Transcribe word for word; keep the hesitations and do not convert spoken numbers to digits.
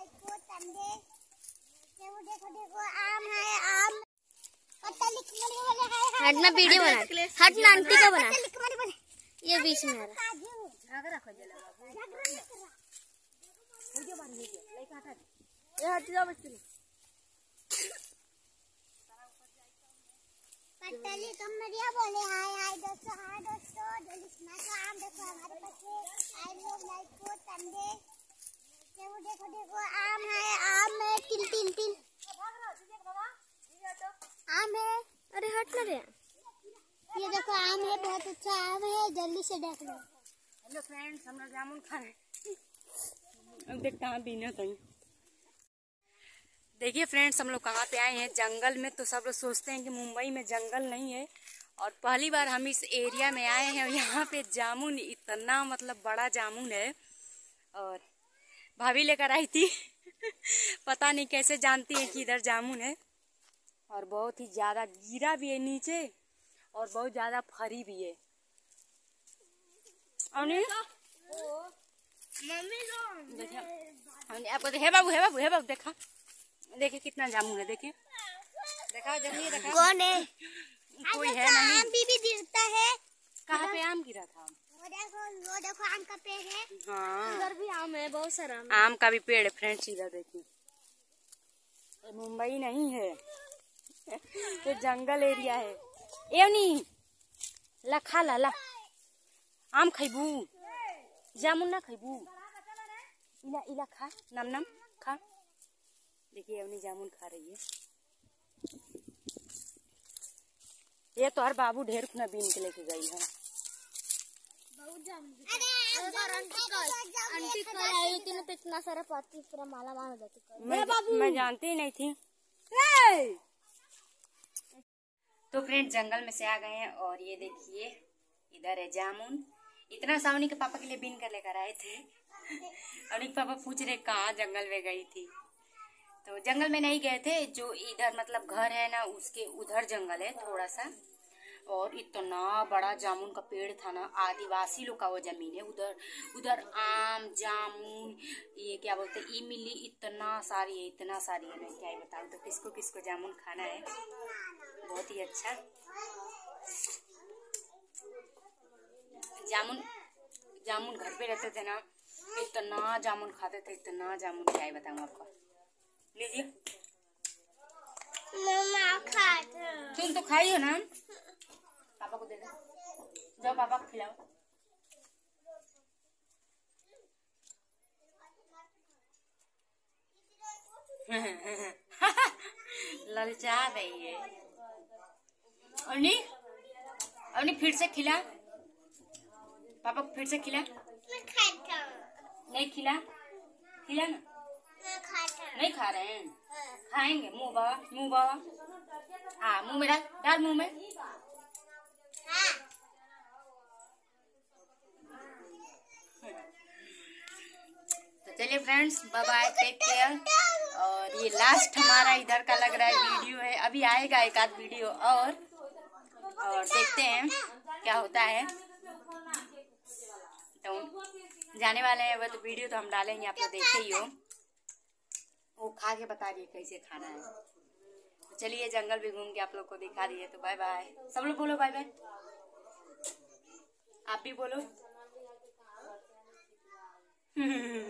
हटना वीडियो बना, हटना आंटी का बना, ये बीच में पटली कमरिया बोले हाय हाय दोस्तों, हाय दोस्तों, जलिस्मा का आम देखो हमारे पास है, आई लोग लाइक को तंदे, देखो देखो देखो आम है, आम है, तिल तिल तिल आम है, अरे हट ना रे, ये देखो आम है, बहुत अच्छा आम है, जल्दी से देख लो। हेलो फ्रेंड्स, हम लोग जामुन खा रहे हैं। अब देख कहाँ पीना कहीं। देखिए फ्रेंड्स, हम लोग कहाँ पे आए हैं, जंगल में। तो सब लोग सोचते हैं कि मुंबई में जंगल नहीं है, और पहली बार हम इस एरिया में आए हैं। और यहाँ पे जामुन इतना मतलब बड़ा जामुन है, और भाभी लेकर आई थी पता नहीं कैसे जानती है कि इधर जामुन है, और बहुत ही ज्यादा गिरा भी है नीचे, और बहुत ज्यादा फरी भी है। मम्मी आपको हे बाबू हे बाबू हे बाबू देखा, देखिए कितना जामुन है, देखिए देखा जल्दी देखा। कौन है? कोई है नहीं। आम भी, भी गिरता है। कहाँ पे आम गिरा था? वो देखो, वो देखो आम का पेड़ है। हाँ, इधर भी आम है, बहुत सारा आम, आम का भी पेड़ है फ्रेंड्स। इधर देखिए, मुंबई नहीं है ये जंगल एरिया है। एवनी ला खा ला ला, आम खैबू, जामुन ना खैबू, इला इला खा, नम नम खा। देखिए अवनी जामुन खा रही है। ये तो हर बाबू ढेर खुना बीन के लेके गई है। बहुत जामुन। आंटी कल आई थी ना, तो इतना सारा पाती पूरा माला माल हो जाती। मैं, मैं जानती ही नहीं थी। तो फ्रेंड जंगल में से आ गए हैं, और ये देखिए इधर है जामुन। इतना सावनी के पापा के लिए बीन कर लेकर आए थे। और एक पापा पूछ रहे कहाँ जंगल में गई थी। तो जंगल में नहीं गए थे, जो इधर मतलब घर है ना उसके उधर जंगल है थोड़ा सा। और इतना बड़ा जामुन का पेड़ था ना, आदिवासी लोग का वो जमीन है उधर। उधर आम जामुन ये क्या बोलते हैं इमली, इतना सारी है, इतना सारी है, मैं क्या ही बताऊँ। तो किसको किसको जामुन खाना है, बहुत ही अच्छा जामुन। जामुन घर पे रहते थे ना, इतना जामुन खाते थे, इतना जामुन, क्या ही बताऊँ आपको। लीजिए तुम तो खाइयो ना, पापा को दे दो, जाओ पापा को खिलाओ। ललचा रही है। अवनी अवनी फिर से खिला, पापा को फिर से खिला। नहीं खिला, खिला ना। नहीं खा रहे हैं, खाएंगे। मुंह बाबा, मुंह बाबा, हाँ मुंह में डाल, डाल मुंह में। तो चलिए friends, bye bye, take care. और ये लास्ट हमारा इधर का लग रहा है वीडियो है। अभी आएगा एक आध वीडियो और और देखते हैं क्या होता है। तो जाने वाले हैं वो, तो वीडियो तो हम डालेंगे, आप लोग देखे ही हो। वो खा के बता दिए कैसे खाना है। तो चलिए जंगल भी घूम के आप लोग को दिखा दिए। तो बाय बाय, सब लोग बोलो बाय बाय, आप भी बोलो।